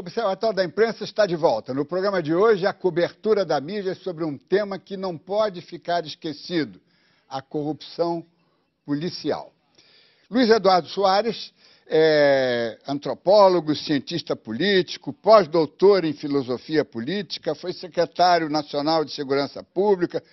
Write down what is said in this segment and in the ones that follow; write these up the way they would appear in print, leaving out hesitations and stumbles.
Observatório da Imprensa está de volta. No programa de hoje, a cobertura da mídia sobre um tema que não pode ficar esquecido: a corrupção policial. Luiz Eduardo Soares é antropólogo, cientista político, pós-doutor em filosofia política, foi secretário nacional de Segurança Pública,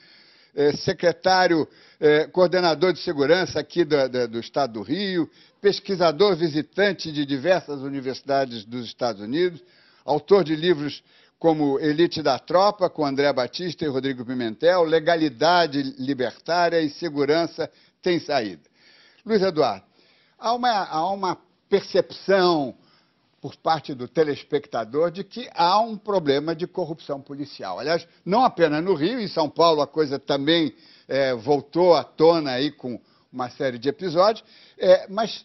coordenador de segurança aqui do Estado do Rio, pesquisador visitante de diversas universidades dos Estados Unidos, autor de livros como Elite da Tropa, com André Batista e Rodrigo Pimentel, Legalidade Libertária e Segurança Tem Saída. Luiz Eduardo, há uma percepção por parte do telespectador de que há um problema de corrupção policial. Aliás, não apenas no Rio, em São Paulo a coisa também voltou à tona aí com uma série de episódios, mas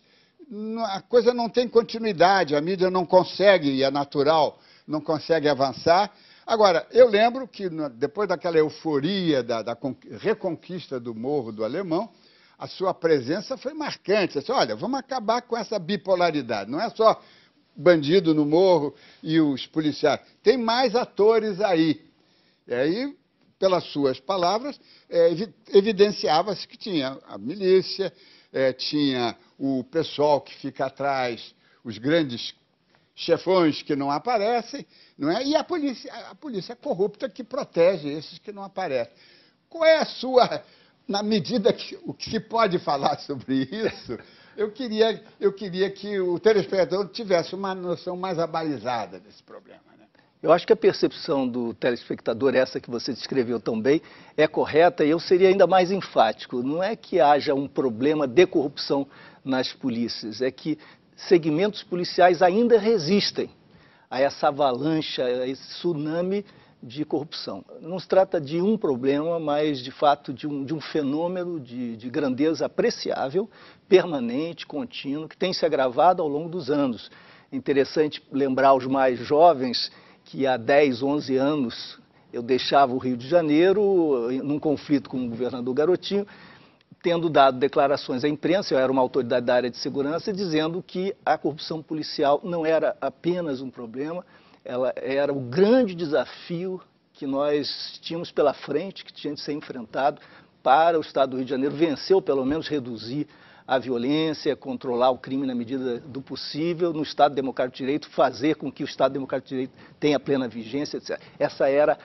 a coisa não tem continuidade, a mídia não consegue, e é natural, não consegue avançar. Agora, eu lembro que depois daquela euforia da reconquista do Morro do Alemão, a sua presença foi marcante. Disse, olha, vamos acabar com essa bipolaridade, não é só bandido no morro e os policiais. Tem mais atores aí. E aí, pelas suas palavras, evidenciava-se que tinha a milícia, tinha o pessoal que fica atrás, os grandes chefões que não aparecem, não é? E a polícia corrupta que protege esses que não aparecem. Qual é a sua... Na medida que o que se pode falar sobre isso, eu queria que o telespectador tivesse uma noção mais abalizada desse problema, né? Eu acho que a percepção do telespectador, essa que você descreveu tão bem, é correta, e eu seria ainda mais enfático. Não é que haja um problema de corrupção nas polícias, é que segmentos policiais ainda resistem a essa avalanche, a esse tsunami de corrupção. Não se trata de um problema, mas, de fato, de um fenômeno de grandeza apreciável, permanente, contínuo, que tem se agravado ao longo dos anos. Interessante lembrar os mais jovens que há 10, 11 anos eu deixava o Rio de Janeiro num conflito com o governador Garotinho, tendo dado declarações à imprensa, eu era uma autoridade da área de segurança, dizendo que a corrupção policial não era apenas um problema, ela era o grande desafio que nós tínhamos pela frente, que tinha de ser enfrentado para o Estado do Rio de Janeiro vencer ou pelo menos reduzir a violência, controlar o crime na medida do possível, no Estado Democrático de Direito, fazer com que o Estado Democrático de Direito tenha plena vigência, etc. Essa era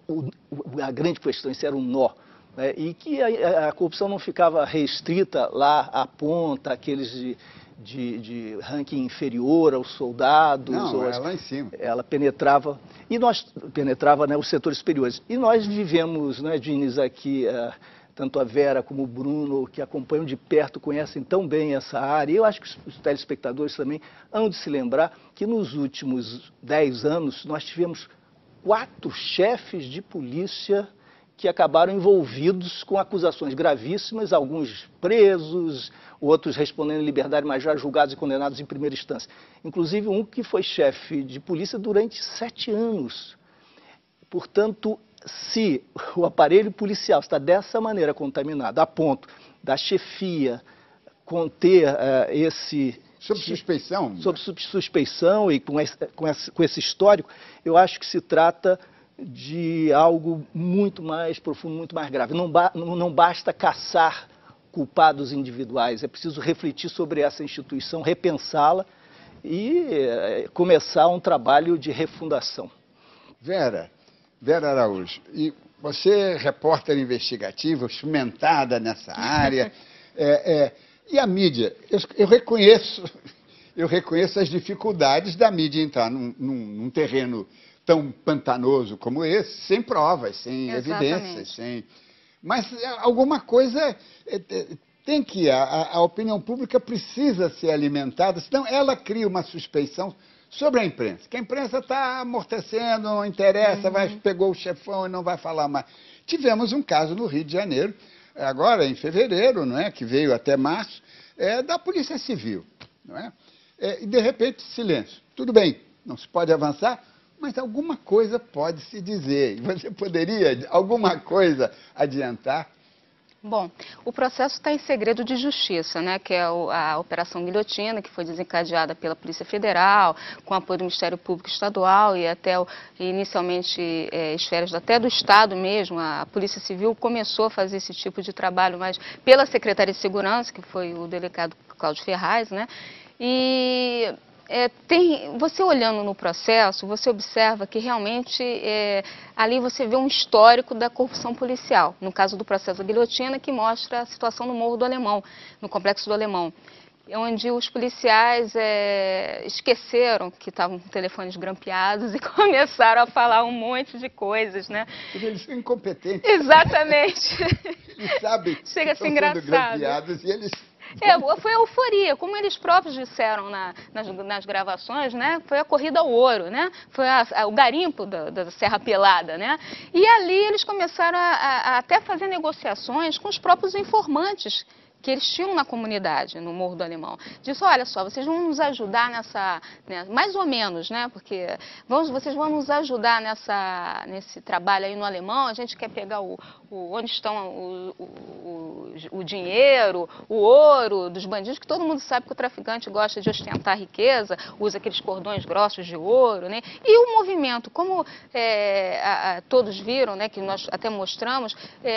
a grande questão, esse era o nó. E que a corrupção não ficava restrita lá à ponta, aqueles de ranking inferior aos soldados. Não, é lá em cima. Ela penetrava, os setores superiores. E nós vivemos, né, Diniz, aqui, tanto a Vera como o Bruno, que acompanham de perto, conhecem tão bem essa área. E eu acho que os telespectadores também hão de se lembrar que nos últimos 10 anos nós tivemos 4 chefes de polícia que acabaram envolvidos com acusações gravíssimas, alguns presos, outros respondendo em liberdade, mas já julgados e condenados em primeira instância. Inclusive um que foi chefe de polícia durante 7 anos. Portanto, se o aparelho policial está dessa maneira contaminado, a ponto da chefia conter esse... Sob suspeição? Sob suspeição e com esse histórico, eu acho que se trata de algo muito mais profundo, muito mais grave. Não basta caçar culpados individuais, é preciso refletir sobre essa instituição, repensá-la e começar um trabalho de refundação. Vera Araújo, e você é repórter investigativa, cimentada nessa área, e a mídia? Eu reconheço as dificuldades da mídia entrar num terreno tão pantanoso como esse, sem provas, sem evidências, mas alguma coisa tem que... A opinião pública precisa ser alimentada, senão ela cria uma suspeição sobre a imprensa, que a imprensa está amortecendo, não interessa, pegou o chefão e não vai falar mais. Tivemos um caso no Rio de Janeiro, agora em fevereiro, não é, que veio até março, da Polícia Civil, não é? E de repente, silêncio. Tudo bem, não se pode avançar, mas alguma coisa pode se dizer. Você poderia, alguma coisa, adiantar? Bom, o processo está em segredo de justiça, né, que é a Operação Guilhotina, que foi desencadeada pela Polícia Federal, com apoio do Ministério Público Estadual e até inicialmente esferas até do Estado mesmo. A Polícia Civil começou a fazer esse tipo de trabalho, mas pela Secretaria de Segurança, que foi o delegado Cláudio Ferraz, né, e... você olhando no processo, você observa que realmente ali você vê um histórico da corrupção policial. No caso do processo da guilhotina, que mostra a situação no Morro do Alemão, no Complexo do Alemão, onde os policiais esqueceram que estavam com telefones grampeados e começaram a falar um monte de coisas, né? Porque eles são incompetentes. Exatamente. Eles sabem que Chega a ser estão sendo grampeados e eles... Foi a euforia, como eles próprios disseram nas gravações, né? Foi a corrida ao ouro, né? Foi o garimpo da Serra Pelada, né? E ali eles começaram a até fazer negociações com os próprios informantes que eles tinham na comunidade, no Morro do Alemão. Disse, olha só, vocês vão nos ajudar nessa, né, mais ou menos, né, porque vocês vão nos ajudar nesse trabalho aí no Alemão, a gente quer pegar onde estão o dinheiro, o ouro dos bandidos, que todo mundo sabe que o traficante gosta de ostentar riqueza, usa aqueles cordões grossos de ouro, né, e o movimento, como todos viram, né, que nós até mostramos,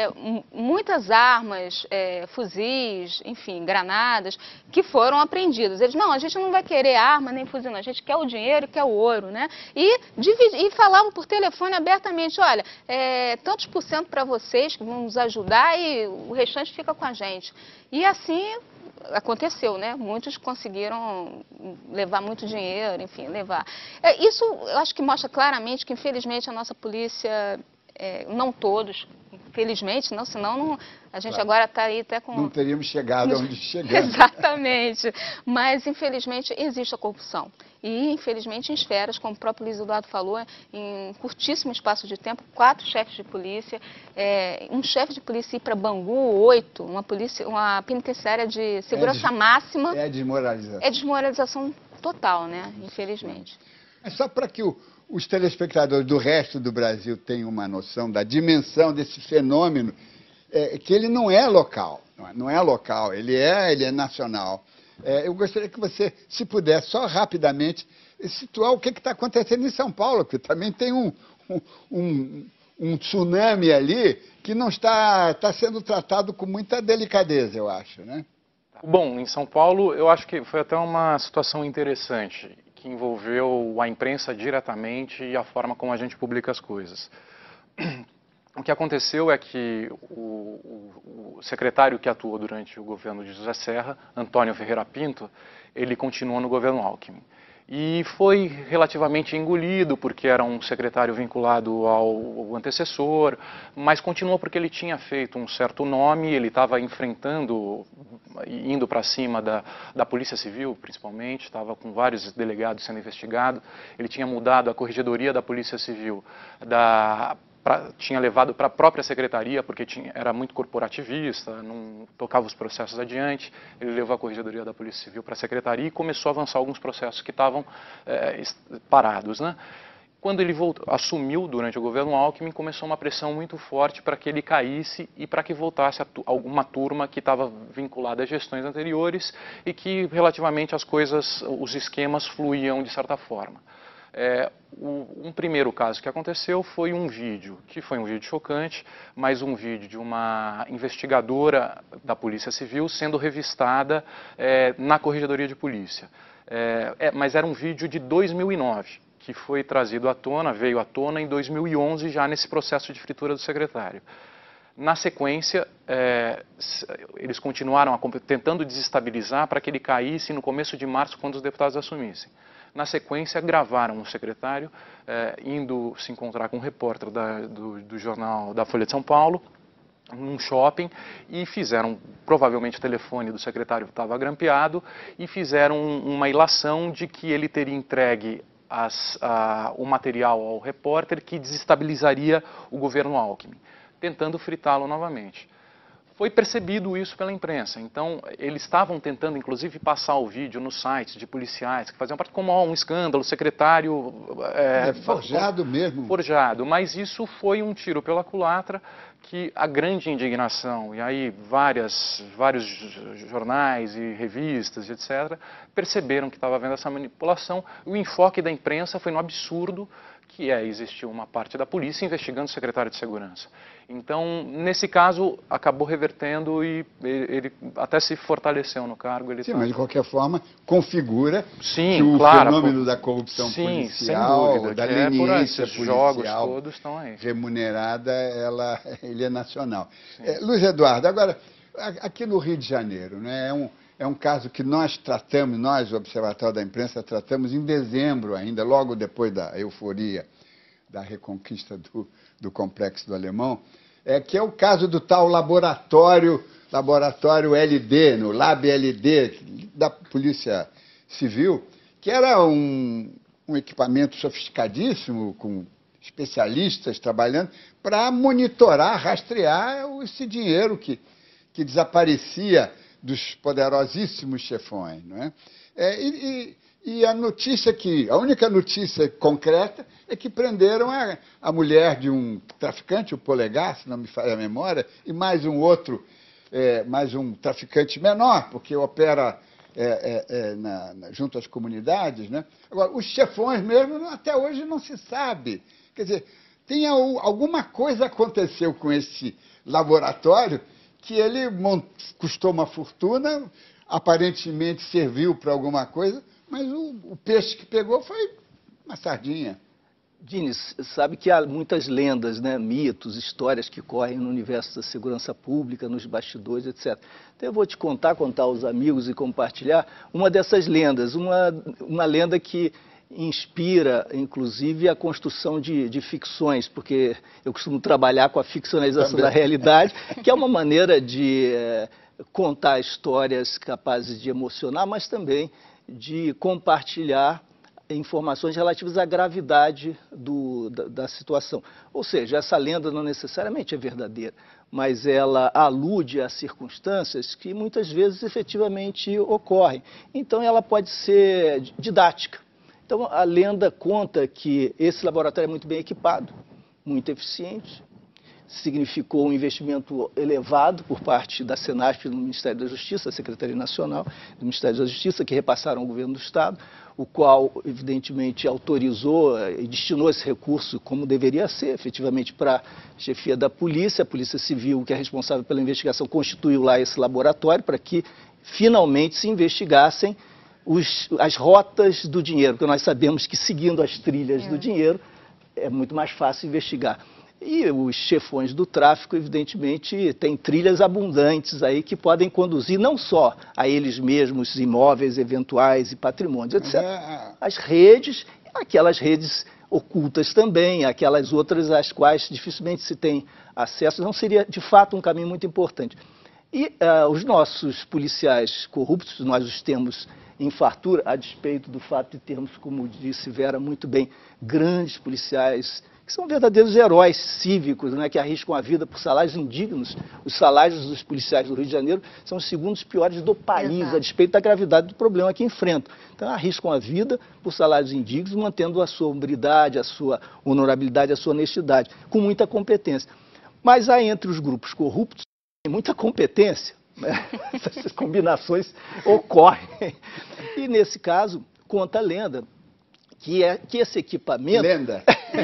muitas armas, fuzis, enfim, granadas, que foram apreendidas. Eles, não, a gente não vai querer arma nem fuzil, não, a gente quer o dinheiro e quer o ouro, né? E falavam por telefone abertamente, olha, tantos por cento para vocês que vão nos ajudar e o restante fica com a gente. E assim aconteceu, né? Muitos conseguiram levar muito dinheiro, enfim, levar. Isso eu acho que mostra claramente que, infelizmente, a nossa polícia, não todos, infelizmente, senão a gente agora está aí até com... Não teríamos chegado onde chegamos. Exatamente. Mas, infelizmente, existe a corrupção. E, infelizmente, em esferas, como o próprio Luiz Eduardo falou, em curtíssimo espaço de tempo, 4 chefes de polícia, um chefe de polícia ir para Bangu, 8, uma penitenciária de segurança máxima. É desmoralização. É desmoralização total, né? Infelizmente. É só para que os telespectadores do resto do Brasil tenham uma noção da dimensão desse fenômeno, que ele não é local, ele é nacional. Eu gostaria que você, se puder, só rapidamente, situar o que está acontecendo em São Paulo, porque também tem um tsunami ali que não está sendo tratado com muita delicadeza, eu acho, né? Bom, em São Paulo, eu acho que foi até uma situação interessante, que envolveu a imprensa diretamente e a forma como a gente publica as coisas. O que aconteceu é que o secretário que atuou durante o governo de José Serra, Antônio Ferreira Pinto, ele continuou no governo Alckmin. E foi relativamente engolido, porque era um secretário vinculado ao antecessor, mas continuou porque ele tinha feito um certo nome, ele estava indo para cima da Polícia Civil, principalmente, estava com vários delegados sendo investigados, ele tinha mudado a corregedoria da Polícia Civil tinha levado para a própria secretaria, porque era muito corporativista, não tocava os processos adiante. Ele levou a corregedoria da Polícia Civil para a secretaria e começou a avançar alguns processos que estavam parados, né? Quando ele assumiu durante o governo Alckmin, começou uma pressão muito forte para que ele caísse e para que voltasse alguma turma que estava vinculada a gestões anteriores e que relativamente os esquemas fluíam de certa forma. Um primeiro caso que aconteceu foi um vídeo, que foi um vídeo chocante, mas um vídeo de uma investigadora da Polícia Civil sendo revistada na Corregedoria de Polícia. Mas era um vídeo de 2009, que foi trazido à tona, veio à tona em 2011, já nesse processo de fritura do secretário. Na sequência, eles continuaram tentando desestabilizar para que ele caísse no começo de março, quando os deputados assumissem. Na sequência, gravaram o secretário indo se encontrar com um repórter do jornal da Folha de São Paulo, num shopping, e fizeram, provavelmente o telefone do secretário estava grampeado, e fizeram uma ilação de que ele teria entregue o material ao repórter que desestabilizaria o governo Alckmin, tentando fritá-lo novamente. Foi percebido isso pela imprensa. Então, eles estavam tentando, inclusive, passar o vídeo nos sites de policiais que faziam parte como um escândalo, secretário... forjado mesmo. Forjado, mas isso foi um tiro pela culatra, que a grande indignação, e aí vários jornais e revistas, etc., perceberam que estava havendo essa manipulação. O enfoque da imprensa foi no absurdo que existiu uma parte da polícia investigando o secretário de Segurança. Então, nesse caso, acabou revertendo e ele até se fortaleceu no cargo. Sim, mas de qualquer forma, configura sim, que o claro, fenômeno da corrupção sem policial, dúvida, da que leniência esses policial jogos todos estão aí. Remunerada, ele é nacional. Luiz Eduardo, agora, aqui no Rio de Janeiro, né, é um caso que nós tratamos, nós, o Observatório da Imprensa, tratamos em dezembro ainda, logo depois da euforia da reconquista do Complexo do Alemão, que é o caso do tal laboratório LD, no Lab LD, da Polícia Civil, que era um equipamento sofisticadíssimo, com especialistas trabalhando, para monitorar, rastrear esse dinheiro que desaparecia dos poderosíssimos chefões, não é? E a única notícia concreta é que prenderam a mulher de um traficante, o Polegar, se não me falha a memória, e mais um traficante menor, porque opera junto às comunidades, né? Agora, os chefões mesmo, até hoje não se sabe. Quer dizer, alguma coisa aconteceu com esse laboratório que ele custou uma fortuna, aparentemente serviu para alguma coisa, mas o peixe que pegou foi uma sardinha. Diniz, sabe que há muitas lendas, né, mitos, histórias que correm no universo da segurança pública, nos bastidores, etc. Então eu vou te contar aos amigos e compartilhar uma dessas lendas, uma lenda que inspira, inclusive, a construção de ficções, porque eu costumo trabalhar com a ficcionalização da realidade, que é uma maneira de contar histórias capazes de emocionar, mas também de compartilhar informações relativas à gravidade da situação. Ou seja, essa lenda não necessariamente é verdadeira, mas ela alude a circunstâncias que muitas vezes efetivamente ocorrem. Então ela pode ser didática. Então a lenda conta que esse laboratório é muito bem equipado, muito eficiente, significou um investimento elevado por parte da Senasp no Ministério da Justiça, a Secretaria Nacional do Ministério da Justiça, que repassaram ao governo do Estado, o qual, evidentemente, autorizou e destinou esse recurso como deveria ser, efetivamente, para a chefia da polícia. A Polícia Civil, que é responsável pela investigação, constituiu lá esse laboratório para que, finalmente, se investigassem as rotas do dinheiro, porque nós sabemos que, seguindo as trilhas do dinheiro, é muito mais fácil investigar. E os chefões do tráfico, evidentemente, têm trilhas abundantes aí que podem conduzir não só a eles mesmos imóveis eventuais e patrimônios, etc. As redes, aquelas redes ocultas também, aquelas outras às quais dificilmente se tem acesso, não seria, de fato, um caminho muito importante. E os nossos policiais corruptos, nós os temos em fartura, a despeito do fato de termos, como disse Vera muito bem, grandes policiais que são verdadeiros heróis cívicos, né, que arriscam a vida por salários indignos. Os salários dos policiais do Rio de Janeiro são os segundos piores do país, a despeito da gravidade do problema que enfrentam. Então, arriscam a vida por salários indignos, mantendo a sua hombridade, a sua honorabilidade, a sua honestidade, com muita competência. Mas há entre os grupos corruptos muita competência, né? Essas combinações ocorrem. E, nesse caso, conta a lenda que esse equipamento... Lenda?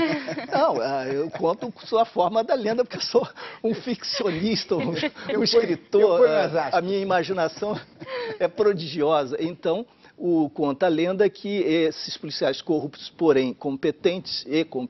Não, eu conto sua forma da lenda, porque eu sou um ficcionista, um escritor, a minha imaginação é prodigiosa. Então, conta a lenda que esses policiais corruptos, porém competentes,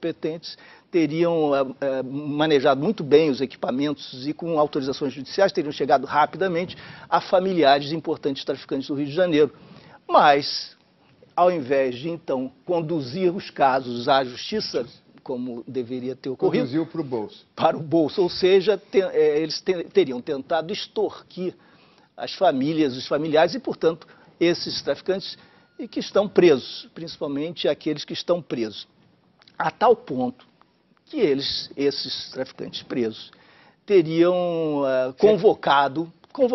teriam manejado muito bem os equipamentos e, com autorizações judiciais, teriam chegado rapidamente a familiares de importantes traficantes do Rio de Janeiro. Mas, ao invés de, então, conduzir os casos à justiça, como deveria ter ocorrido... Conduziu para o bolso. Para o bolso, ou seja, eles teriam tentado extorquir as famílias, os familiares e, portanto, esses traficantes e que estão presos, principalmente aqueles que estão presos. A tal ponto que esses traficantes presos, teriam convocado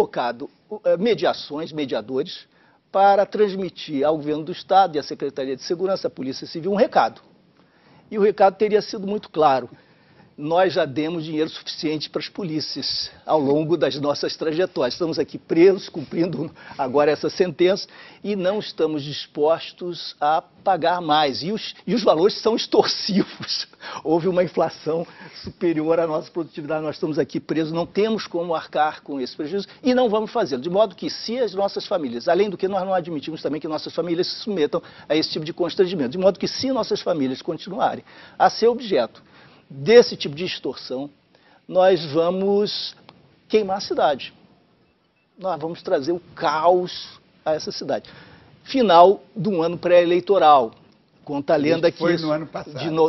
mediadores, para transmitir ao governo do Estado e à Secretaria de Segurança, à Polícia Civil, um recado. E o recado teria sido muito claro. Nós já demos dinheiro suficiente para as polícias ao longo das nossas trajetórias. Estamos aqui presos, cumprindo agora essa sentença, e não estamos dispostos a pagar mais. E os valores são extorsivos. Houve uma inflação superior à nossa produtividade. Nós estamos aqui presos, não temos como arcar com esse prejuízo e não vamos fazê-lo. De modo que, se as nossas famílias, além do que nós não admitimos também que nossas famílias se submetam a esse tipo de constrangimento, de modo que, se nossas famílias continuarem a ser objeto desse tipo de extorsão, nós vamos queimar a cidade. Nós vamos trazer o caos a essa cidade. Final do ano pré-eleitoral. Conta a lenda que foi no ano passado. De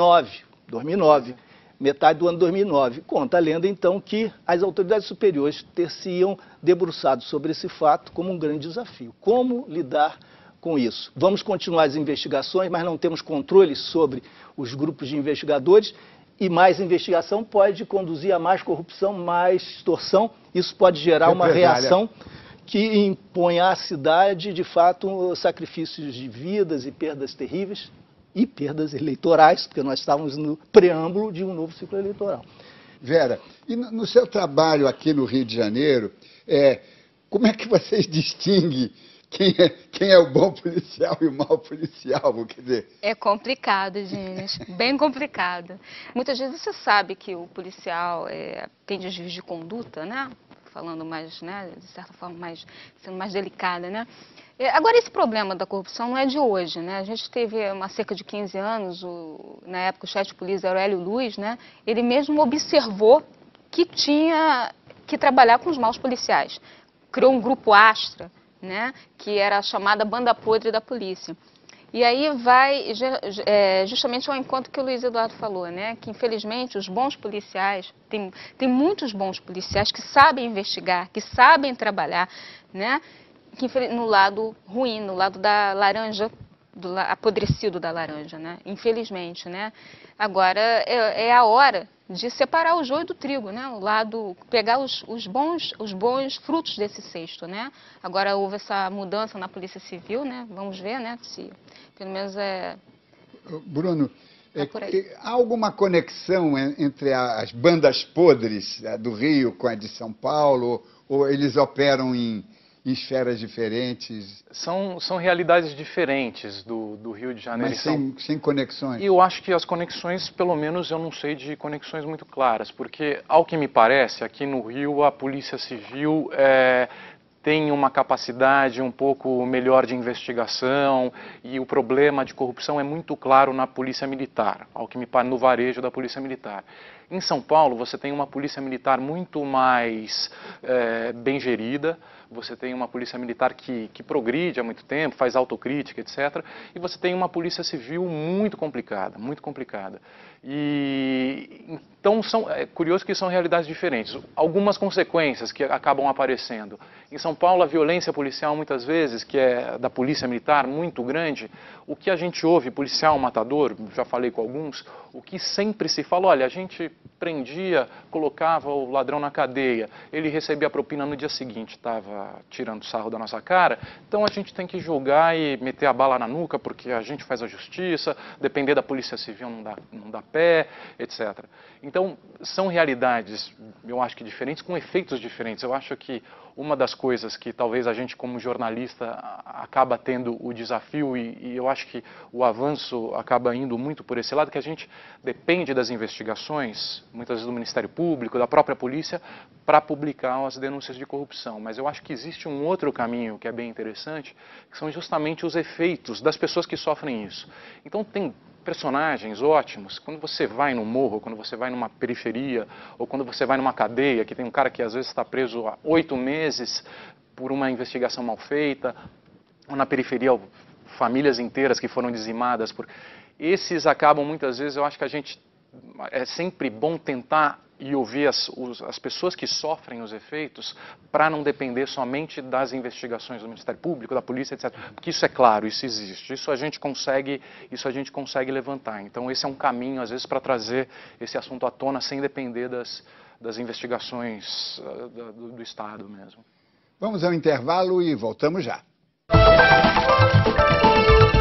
2009, metade do ano 2009. Conta a lenda, então, que as autoridades superiores ter-se-iam debruçado sobre esse fato como um grande desafio. Como lidar com isso? Vamos continuar as investigações, mas não temos controle sobre os grupos de investigadores, e mais investigação pode conduzir a mais corrupção, mais extorsão. Isso pode gerar uma reação que impõe à cidade, de fato, sacrifícios de vidas e perdas terríveis, e perdas eleitorais, porque nós estávamos no preâmbulo de um novo ciclo eleitoral. Vera, e no seu trabalho aqui no Rio de Janeiro, como é que vocês distinguem quem é o bom policial e o mau policial? Quer dizer... É complicado, Gines, bem complicado. Muitas vezes você sabe que o policial tem desvios de conduta, né? Falando mais, né, de certa forma, sendo mais delicada, né? Agora, esse problema da corrupção não é de hoje, né? A gente teve há cerca de 15 anos, na época o chefe de polícia, Aurélio Luz, né? Ele mesmo observou que tinha que trabalhar com os maus policiais. Criou um grupo Astra, né, que era a chamada banda podre da polícia. E aí vai justamente ao encontro que o Luiz Eduardo falou, né, que infelizmente os bons policiais, tem muitos bons policiais que sabem investigar, que sabem trabalhar, né, que no lado ruim, no lado da laranja, do apodrecido da laranja, né, infelizmente, né. Agora é a hora de separar o joio do trigo, né? O lado, pegar os bons frutos desse cesto, né? Agora houve essa mudança na Polícia Civil, né? Vamos ver, né? Se pelo menos Bruno, há alguma conexão entre as bandas podres do Rio com a de São Paulo, ou eles operam em esferas diferentes? São realidades diferentes do Rio de Janeiro. Mas sem conexões? E eu acho que as conexões, pelo menos eu não sei de conexões muito claras, porque, ao que me parece, aqui no Rio a Polícia Civil tem uma capacidade um pouco melhor de investigação, e o problema de corrupção é muito claro na Polícia Militar, ao que me parece, no varejo da Polícia Militar. Em São Paulo, você tem uma Polícia Militar muito mais bem gerida, você tem uma Polícia Militar que progride há muito tempo, faz autocrítica, etc. E você tem uma Polícia Civil muito complicada, muito complicada. E então é curioso que são realidades diferentes. Algumas consequências que acabam aparecendo. Em São Paulo, a violência policial, muitas vezes, que é da Polícia Militar, muito grande. O que a gente ouve, policial matador, já falei com alguns, o que sempre se fala, olha, a gente prendia, colocava o ladrão na cadeia, ele recebia a propina no dia seguinte, estava tirando sarro da nossa cara, então a gente tem que julgar e meter a bala na nuca, porque a gente faz a justiça, depender da Polícia Civil não dá pé, etc. Então, são realidades, eu acho que diferentes, com efeitos diferentes. Eu acho que uma das coisas que talvez a gente, como jornalista, acaba tendo o desafio, e eu acho que o avanço acaba indo muito por esse lado, que a gente depende das investigações, muitas vezes do Ministério Público, da própria polícia, para publicar as denúncias de corrupção. Mas eu acho que existe um outro caminho que é bem interessante, que são justamente os efeitos das pessoas que sofrem isso. Então, tem personagens ótimos. Quando você vai no morro, quando você vai numa periferia, ou quando você vai numa cadeia, que tem um cara que às vezes está preso há 8 meses por uma investigação mal feita, ou na periferia, famílias inteiras que foram dizimadas. Esses acabam muitas vezes, eu acho que é sempre bom tentar e ouvir as pessoas que sofrem os efeitos para não depender somente das investigações do Ministério Público, da polícia, etc. Porque isso é claro, isso existe, isso a gente consegue levantar. Então esse é um caminho, às vezes, para trazer esse assunto à tona sem depender das investigações do Estado mesmo. Vamos ao intervalo e voltamos já.